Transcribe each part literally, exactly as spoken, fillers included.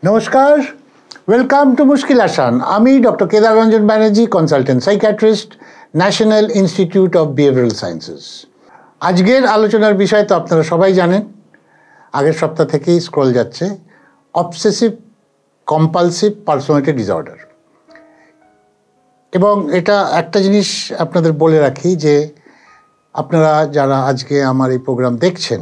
নমস্কার, welcome to মুশকিল আসান। আমি doctor Kedar Ranjan Banerjee, consultant psychiatrist, National Institute of Behavioural Sciences. আজকের আলোচনার বিষয় তো আপনারা সবাই জানেন, আগের সপ্তাহ থেকেই স্ক্রল যাচ্ছে, অবসেসিভ কম্পালসিভ পার্সোনালিটি ডিসঅর্ডার। এবং এটা একটা জিনিস আপনাদের বলে রাখি যে আপনারা যারা আজকে আমার এই প্রোগ্রাম দেখছেন,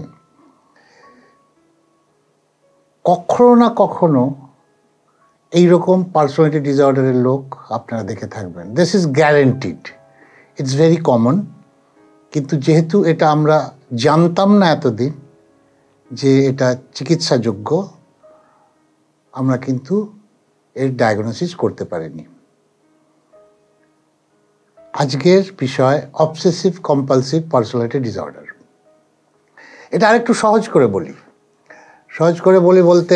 কখনো না কখনো এইরকম পার্সোনালিটি ডিসঅর্ডারের লোক আপনারা দেখে থাকবেন। This is guaranteed, it's very common. কিন্তু যেহেতু এটা আমরা জানতাম না এতদিন যে এটা চিকিৎসাযোগ্য, আমরা কিন্তু এর ডায়াগনোসিস করতে পারিনি। আজকের বিষয় অবসেসিভ কম্পালসিভ পার্সোনালিটি ডিসঅর্ডার। এটা আরেকটু সহজ করে বলি। সহজ করে বলি বলতে,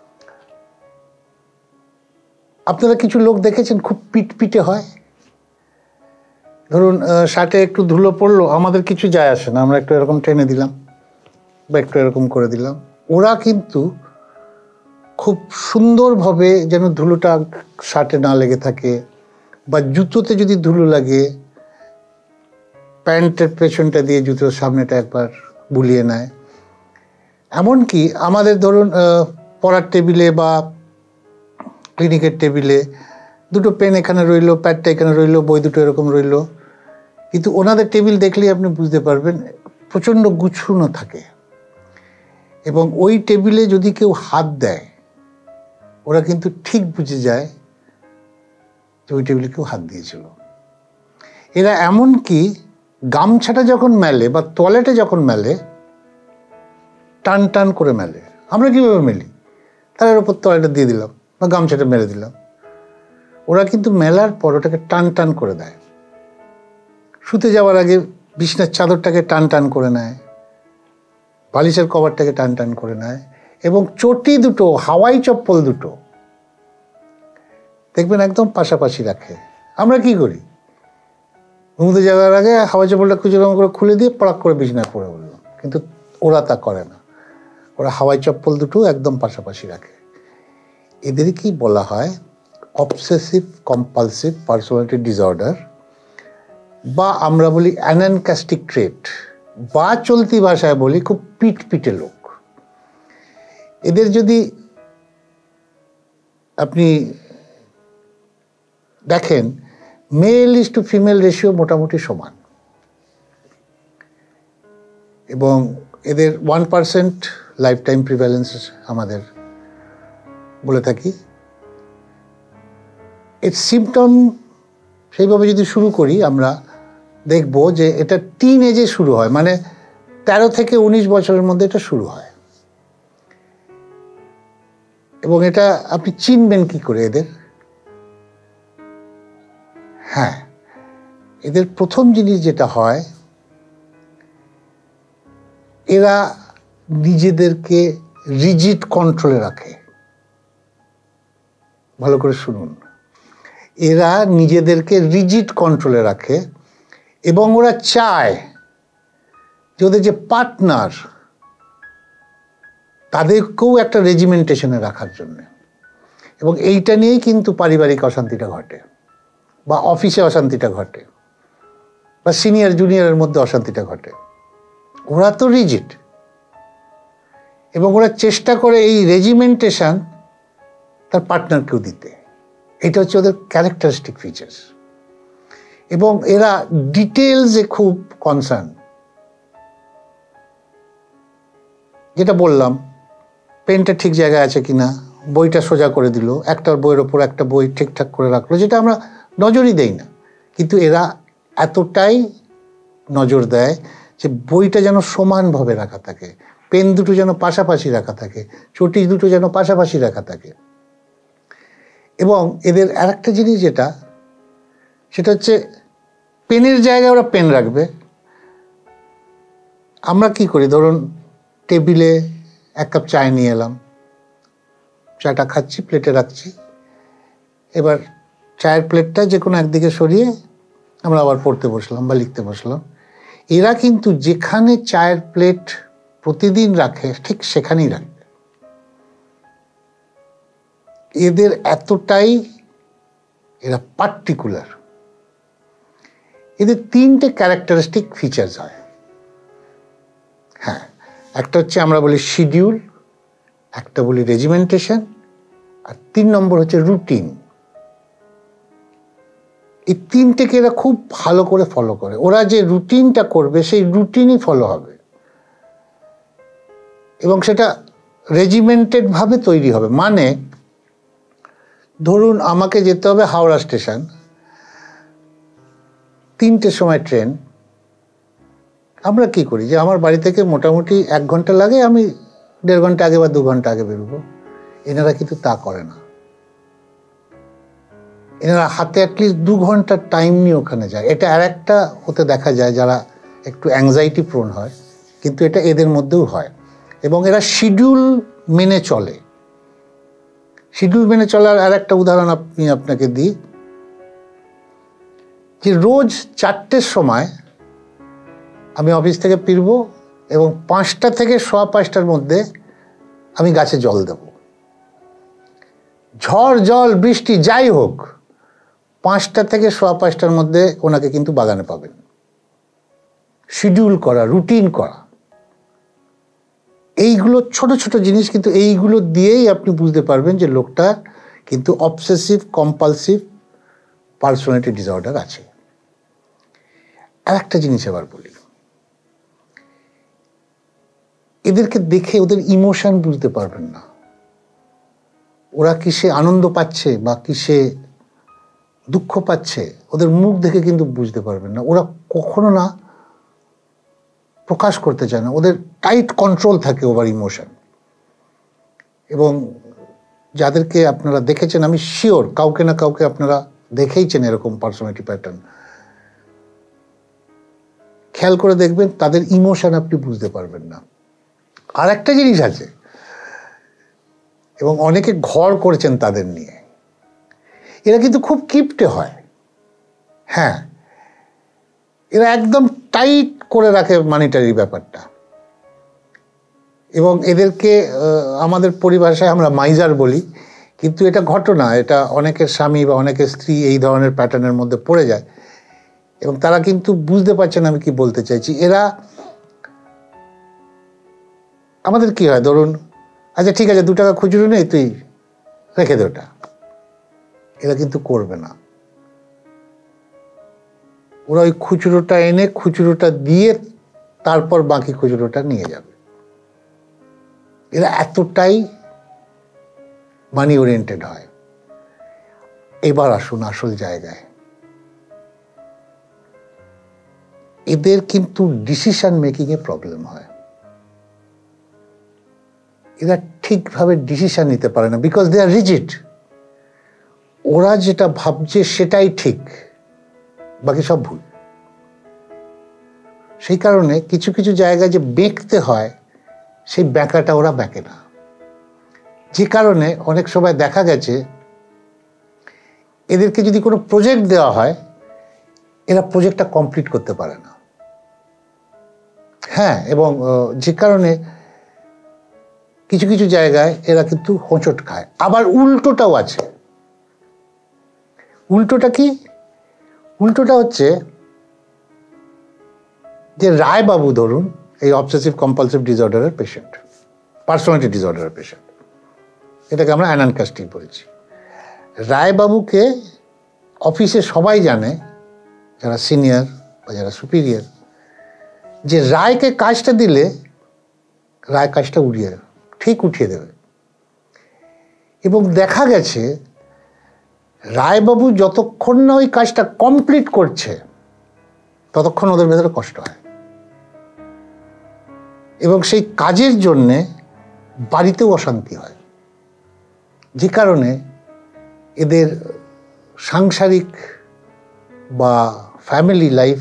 আপনারা কিছু লোক দেখেছেন খুব পিটপিটে হয়। ধরুন শার্টে একটু ধুলো পড়লো, আমাদের কিছু যায় আসে না, আমরা একটু এরকম টেনে দিলাম বা একটু এরকম করে দিলাম। ওরা কিন্তু খুব সুন্দরভাবে যেন ধুলোটা শার্টে না লেগে থাকে, বা জুতোতে যদি ধুলো লাগে প্যান্টের পেছনটা দিয়ে জুতোর সামনেটা একবার বুলিয়ে নেয়। এমনকি আমাদের ধরুন পড়ার টেবিলে বা ক্লিনিকের টেবিলে দুটো পেন এখানে রইলো, প্যাডটা এখানে রইলো, বই দুটো এরকম রইলো, কিন্তু ওনাদের টেবিল দেখলেই আপনি বুঝতে পারবেন প্রচণ্ড গুছানো থাকে। এবং ওই টেবিলে যদি কেউ হাত দেয়, ওরা কিন্তু ঠিক বুঝে যায় যে ওই টেবিলে কেউ হাত দিয়েছিল। এরা এমনকি গামছাটা যখন মেলে বা টয়লেটে যখন মেলে, টান টান করে মেলে। আমরা কীভাবে মেলি? তার উপর টয়লেটটা দিয়ে দিলাম বা গামছাটা মেলে দিলাম। ওরা কিন্তু মেলার পর ওটাকে টান টান করে দেয়। শুতে যাওয়ার আগে বিছনার চাদরটাকে টান টান করে নেয়, বালিশের কভারটাকে টান টান করে নেয়, এবং চটি দুটো, হাওয়াই চপ্পল দুটো দেখবেন একদম পাশাপাশি রাখে। আমরা কি করি? ঘুমোতে যাওয়ার আগে হাওয়াই চপ্পলটা কুচুরম করে খুলে দিয়ে পড়াক করে বিছনায় পড়ে বললো, কিন্তু ওরা তা করে না। ওরা হাওয়াই চপ্পল দুটো একদম পাশাপাশি রাখে। এদেরকেই বলা হয় অবসেসিভ কম্পালসিভ পার্সোনালিটি ডিসঅর্ডার, বা আমরা বলি অ্যানানকাস্টিক ট্রেট, বা চলতি ভাষায় বলি খুব পিটপিটে লোক। এদের যদি আপনি দেখেন, male is to female ratio মোটামুটি সমান, এবং এদের one percent lifetime prevalence আমাদের বলে থাকি। এর সিমটম সেইভাবে যদি শুরু করি, আমরা দেখব যে এটা টিন এজে শুরু হয়, মানে তেরো থেকে উনিশ বছরের মধ্যে এটা শুরু হয়। এবং এটা আপনি চিনবেন কি করে এদের? হ্যাঁ, এদের প্রথম জিনিস যেটা হয়, এরা নিজেদেরকে রিজিড কন্ট্রোলে রাখে। ভালো করে শুনুন, এরা নিজেদেরকে রিজিড কন্ট্রোলে রাখে, এবং ওরা চায় যে ওদের যে পার্টনার তাদেরকেও একটা রেজিমেন্টেশনে রাখার জন্য। এবং এইটা নিয়েই কিন্তু পারিবারিক অশান্তিটা ঘটে, বা অফিসে অশান্তিটা ঘটে, বা সিনিয়র জুনিয়রের মধ্যে অশান্তিটা ঘটে। ওরা তো রিজিড, এবং ওরা চেষ্টা করে এই রেজিমেন্টেশন তার পার্টনারকেও দিতে। এটা হচ্ছে ওদের ক্যারেক্টারিস্টিক ফিচার্স। এবং এরা ডিটেলসে খুব কনসার্ন। যেটা বললাম, পেনটা ঠিক জায়গায় আছে কিনা, বইটা সোজা করে দিল, একটার বইয়ের ওপর একটা বই ঠিকঠাক করে রাখলো, যেটা আমরা নজরই দেই না, কিন্তু এরা এতটাই নজর দেয় যে বইটা যেন সমানভাবে রাখা থাকে, পেন দুটো যেন পাশাপাশি রাখা থাকে, চটি দুটো যেন পাশাপাশি রাখা থাকে। এবং এদের আর একটা জিনিস যেটা, সেটা হচ্ছে পেনের জায়গায় ওরা পেন রাখবে। আমরা কি করি? ধরুন টেবিলে এক কাপ চায় নিয়ে এলাম, চাটা খাচ্ছি, প্লেটে রাখছি, এবার চায়ের প্লেটটা যে কোনো একদিকে সরিয়ে আমরা আবার পড়তে বসলাম বা লিখতে বসলাম। এরা কিন্তু যেখানে চায়ের প্লেট প্রতিদিন রাখে ঠিক সেখানেই রাখবে। এদের এতটাই এরা পার্টিকুলার, এদের তিনটে ক্যারেক্টারিস্টিক ফিচার্স হয়। হ্যাঁ, একটা হচ্ছে আমরা বলি শিডিউল, একটা বলি রেজিমেন্টেশন, আর তিন নম্বর হচ্ছে রুটিন। এই তিনটেকে এরা খুব ভালো করে ফলো করে। ওরা যে রুটিনটা করবে সেই রুটিনই ফলো হবে এবং সেটা রেজিমেন্টেড ভাবে তৈরি হবে। মানে ধরুন আমাকে যেতে হবে হাওড়া স্টেশন, তিনটের সময় ট্রেন। আমরা কি করি যে আমার বাড়ি থেকে মোটামুটি এক ঘন্টা লাগে, আমি দেড় ঘন্টা আগে বা দু ঘন্টা আগে বেরোবো। এনারা কিন্তু তা করে না, এনারা হাতে অ্যাটলিস্ট দু ঘন্টার টাইম নিয়ে ওখানে যায়। এটা আর একটা হতে দেখা যায় যারা একটু অ্যাংজাইটি প্রোন হয়, কিন্তু এটা এদের মধ্যেও হয়। এবং এরা শিডিউল মেনে চলে। শিডিউল মেনে চলার আর একটা উদাহরণ আপনি আপনাকে দিই, যে রোজ চারটের সময় আমি অফিস থেকে ফিরব এবং পাঁচটা থেকে সোয়া পাঁচটার মধ্যে আমি গাছে জল দেব। ঝড় জল বৃষ্টি যাই হোক, পাঁচটা থেকে সোয়া পাঁচটার মধ্যে ওনাকে কিন্তু বাগানে পাবেন। শিডিউল করা, রুটিন করা, এইগুলো ছোট ছোট জিনিস, কিন্তু এইগুলো দিয়েই আপনি বুঝতে পারবেন যে লোকটা কিন্তু অবসেসিভ কম্পালসিভ পার্সোনালিটি ডিসঅর্ডার আছে। আর একটা জিনিস এবার বলি, এদেরকে দেখে ওদের ইমোশন বুঝতে পারবেন না। ওরা কিসে আনন্দ পাচ্ছে বা কিসে দুঃখ পাচ্ছে, ওদের মুখ দেখে কিন্তু বুঝতে পারবেন না। ওরা কখনো না প্রকাশ করতে চায় না, ওদের টাইট কন্ট্রোল থাকে ওভার ইমোশন। এবং যাদেরকে আপনারা দেখেছেন, আমি শিওর কাউকে না কাউকে আপনারা দেখেইছেন এরকম পার্সোনালিটি প্যাটার্ন, খেয়াল করে দেখবেন তাদের ইমোশন আপনি বুঝতে পারবেন না। আর একটা জিনিস আছে, এবং অনেকে ঘর করেছেন তাদের নিয়ে, এরা কিন্তু খুব কিপটে হয়। হ্যাঁ, এরা একদম টাইট করে রাখে মানিটারি ব্যাপারটা। এবং এদেরকে আমাদের পরিভাষায় আমরা মাইজার বলি, কিন্তু এটা ঘটনা, এটা অনেকের স্বামী বা অনেকের স্ত্রী এই ধরনের প্যাটার্নের মধ্যে পড়ে যায় এবং তারা কিন্তু বুঝতে পারছেন আমি কি বলতে চাইছি। এরা আমাদের কি হয়, ধরুন আচ্ছা ঠিক আছে দু টাকা খুচরো নেই, তুই রেখে দে ওটা, এরা কিন্তু করবে না। ওরা ওই খুচরোটা এনে খুচরোটা দিয়ে তারপর বাকি খুচরোটা নিয়ে যাবে। এরা এতটাই মানি ওরিয়েন্টেড হয়। এবার আসুন আসল জায়গায়, এদের কিন্তু ডিসিশন মেকিং এ প্রবলেম হয়। এরা ঠিকভাবে ডিসিশন নিতে পারে না, বিকজ দে আর রিজিড। ওরা যেটা ভাবছে সেটাই ঠিক, বাকি সব ভুল। সেই কারণে কিছু কিছু জায়গায় যে বেঁকতে হয়, সেই ব্যাঁকাটা ওরা ব্যাঁকে না। যে কারণে অনেক সময় দেখা গেছে এদেরকে যদি কোনো প্রজেক্ট দেওয়া হয়, এরা প্রজেক্টটা কমপ্লিট করতে পারে না। হ্যাঁ, এবং যে কারণে কিছু কিছু জায়গায় এরা কিন্তু হোঁচট খায়। আবার উল্টোটাও আছে। উল্টোটা কি? উল্টোটা হচ্ছে যে রায়বাবু ধরুন এই অবসেসিভ কম্পালসিভ ডিসঅর্ডারের পেশেন্ট, পার্সোনালিটি ডিসঅর্ডারের পেশেন্ট, এটাকে আমরা অ্যানানকাস্টি বলছি। রায়বাবুকে অফিসে সবাই জানে, যারা সিনিয়র বা যারা সুপিরিয়র, যে রায়কে কাজটা দিলে রায় কাজটা উড়িয়ে ঠিক উঠিয়ে দেবে। এবং দেখা গেছে রায়বাবু যতক্ষণ না ওই কাজটা কমপ্লিট করছে ততক্ষণ ওদের ভেতরে কষ্ট হয় এবং সেই কাজের জন্যে বাড়িতেও অশান্তি হয়। যে কারণে এদের সাংসারিক বা ফ্যামিলি লাইফ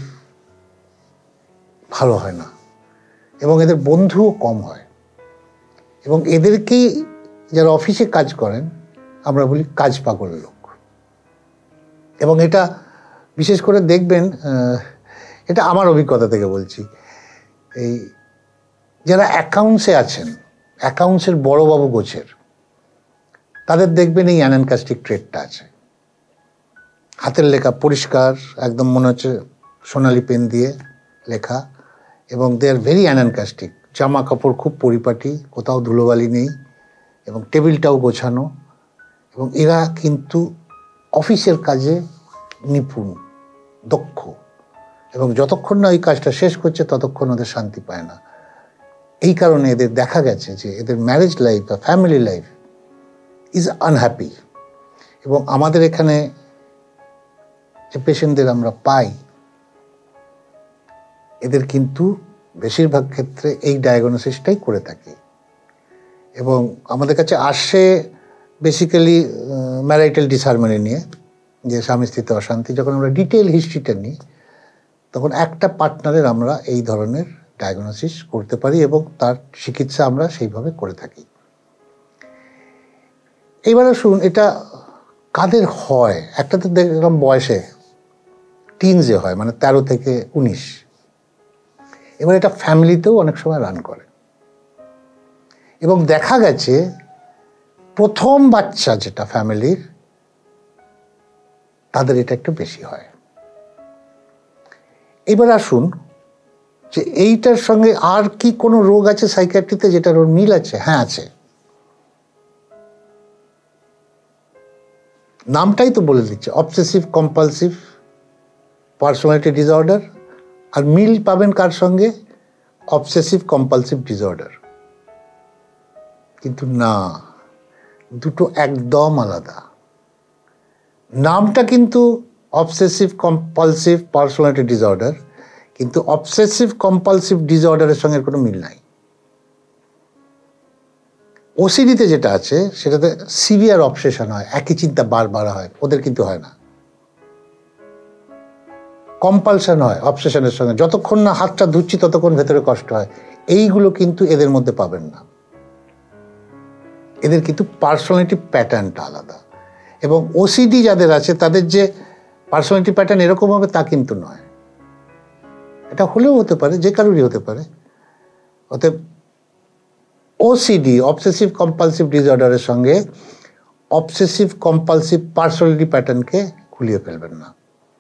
ভালো হয় না এবং এদের বন্ধুও কম হয়। এবং এদেরকেই যারা অফিসে কাজ করেন আমরা বলি কাজ পাগল লোক। এবং এটা বিশেষ করে দেখবেন, এটা আমার অভিজ্ঞতা থেকে বলছি, এই যারা অ্যাকাউন্টসে আছেন, অ্যাকাউন্টসের বড়বাবু গোছের, তাদের দেখবেন এই অ্যানানকাস্টিক ট্রেডটা আছে। হাতের লেখা পরিষ্কার, একদম মনে হচ্ছে সোনালি পেন দিয়ে লেখা, এবং দে আর ভেরি অ্যানানকাস্টিক। জামা কাপড় খুব পরিপাটি, কোথাও ধুলোবালি নেই, এবং টেবিলটাও গোছানো, এবং এরা কিন্তু অফিসের কাজে নিপুণ, দক্ষ, এবং যতক্ষণ না ওই কাজটা শেষ করছে ততক্ষণ ওদের শান্তি পায় না। এই কারণে এদের দেখা গেছে যে এদের ম্যারেজ লাইফ বা ফ্যামিলি লাইফ ইজ আনহ্যাপি। এবং আমাদের এখানে যে পেশেন্টদের আমরা পাই, এদের কিন্তু বেশিরভাগ ক্ষেত্রে এই ডায়াগনোসিসটাই করে থাকি, এবং আমাদের কাছে আসে বেসিক্যালি ম্যারাইটাল ডিসহারমনি নিয়ে, যে স্বামী স্ত্রীতে অশান্তি। যখন আমরা ডিটেল হিস্ট্রিটা নিই তখন একটা পার্টনারের আমরা এই ধরনের ডায়াগনোসিস করতে পারি এবং তার চিকিৎসা আমরা সেইভাবে করে থাকি। এইবারে শুন, এটা কাদের হয়? একটা তো দেখলাম বয়সে, টিনজে হয়, মানে তেরো থেকে উনিশ। এবার এটা ফ্যামিলিতেও অনেক সময় রান করে, এবং দেখা গেছে প্রথম বাচ্চা যেটা ফ্যামিলির, তাদের এটা একটু বেশি হয়। এবার আসুন যে এইটার সঙ্গে আর কি কোনো রোগ আছে সাইকিয়াট্রিতে যেটার ওর মিল আছে? হ্যাঁ, আছে। নামটাই তো বলে দিচ্ছে, অবসেসিভ কম্পালসিভ পার্সোনালিটি ডিসঅর্ডার। আর মিল পাবেন কার সঙ্গে? Obsessive compulsive disorder. কিন্তু না, দুটো একদম আলাদা। নামটা কিন্তু অবসেসিভ কম্পালসিভ পার্সোনালিটি ডিসঅর্ডার, কিন্তু অবসেসিভ কম্পালসিভ ডিসঅর্ডারের সঙ্গে কোনো মিল নাই। ওসিডিতে যেটা আছে সেটাতে সিভিয়ার অবসেশন হয়, একই চিন্তা বারবার হয়, ওদের কিন্তু হয় না। কম্পালশন হয় অবসেশনের সঙ্গে, যতক্ষণ না হাতটা ধুচ্ছি ততক্ষণ ভেতরে কষ্ট হয়। এইগুলো কিন্তু এদের মধ্যে পাবেন না। এদের কিন্তু পার্সোনালিটি প্যাটার্নটা আলাদা। এবং ওসিডি যাদের আছে তাদের যে পার্সোনালিটি প্যাটার্ন এরকম হবে তা কিন্তু নয়। এটা হলেও হতে পারে, যে কারোরই হতে পারে। অতএব ওসিডি অবসেসিভ কম্পালসিভ ডিসঅর্ডারের সঙ্গে অবসেসিভ কম্পালসিভ পার্সোনালিটি প্যাটার্নকে খুলিয়ে ফেলবেন না।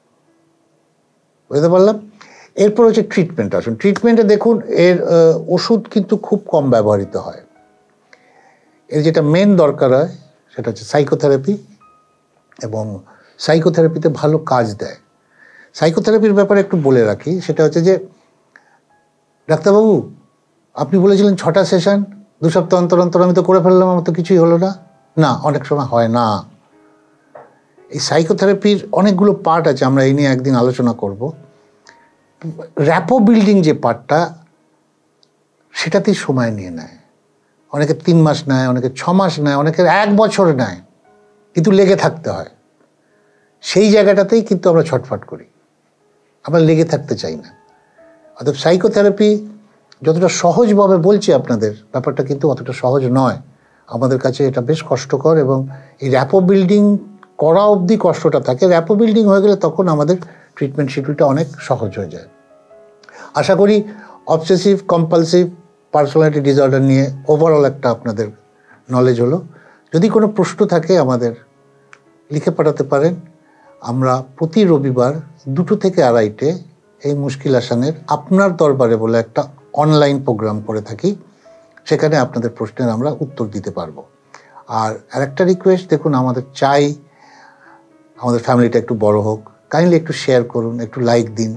বুঝতে পারলাম? এরপর হচ্ছে ট্রিটমেন্ট। আসুন ট্রিটমেন্টে দেখুন, এর ওষুধ কিন্তু খুব কম ব্যবহৃত হয়। এর যেটা মেন দরকার হয় সেটা হচ্ছে সাইকোথেরাপি, এবং সাইকোথেরাপিতে ভালো কাজ দেয়। সাইকোথেরাপির ব্যাপারে একটু বলে রাখি, সেটা হচ্ছে যে ডাক্তারবাবু আপনি বলেছিলেন ছটা সেশন দু সপ্তাহ অন্তর অন্তর, আমি তো করে ফেললাম, আমার তো কিছুই হলো না। না, অনেক সময় হয় না। এই সাইকোথেরাপির অনেকগুলো পার্ট আছে, আমরা এই নিয়ে একদিন আলোচনা করব। র্যাপো বিল্ডিং যে পার্টটা, সেটাতেই সময় নিয়ে নেয়। অনেকে তিন মাস নেয়, অনেকে ছ মাস নেয়, অনেকের এক বছর নেয়, কিন্তু লেগে থাকতে হয়। সেই জায়গাটাতেই কিন্তু আমরা ছটফট করি, আমরা লেগে থাকতে চাই না। অর্থাৎ সাইকোথেরাপি যতটা সহজভাবে বলছি আপনাদের, ব্যাপারটা কিন্তু অতটা সহজ নয়। আমাদের কাছে এটা বেশ কষ্টকর, এবং এই র্যাপো বিল্ডিং করা অবধি কষ্টটা থাকে। র্যাপো বিল্ডিং হয়ে গেলে তখন আমাদের ট্রিটমেন্ট শিডিউলটা অনেক সহজ হয়ে যায়। আশা করি অবসেসিভ কম্পালসিভ পার্সোনালিটি ডিসঅর্ডার নিয়ে ওভারঅল একটা আপনাদের নলেজ হলো। যদি কোনো প্রশ্ন থাকে আমাদের লিখে পাঠাতে পারেন। আমরা প্রতি রবিবার দুটো থেকে আড়াইটে এই মুশকিল আসানের আপনার দরবারে বলে একটা অনলাইন প্রোগ্রাম করে থাকি, সেখানে আপনাদের প্রশ্নের আমরা উত্তর দিতে পারবো। আর আরেকটা রিকোয়েস্ট, দেখুন আমাদের চাই আমাদের ফ্যামিলিটা একটু বড় হোক, কাইন্ডলি একটু শেয়ার করুন, একটু লাইক দিন,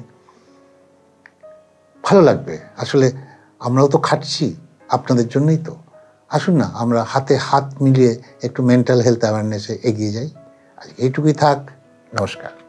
ভালো লাগবে। আসলে আমরাও তো খাটছি আপনাদের জন্যই তো। আসুন না, আমরা হাতে হাত মিলিয়ে একটু মেন্টাল হেলথ অ্যাওয়ারনেসে এগিয়ে যাই। আজকে এইটুকুই থাক। নমস্কার।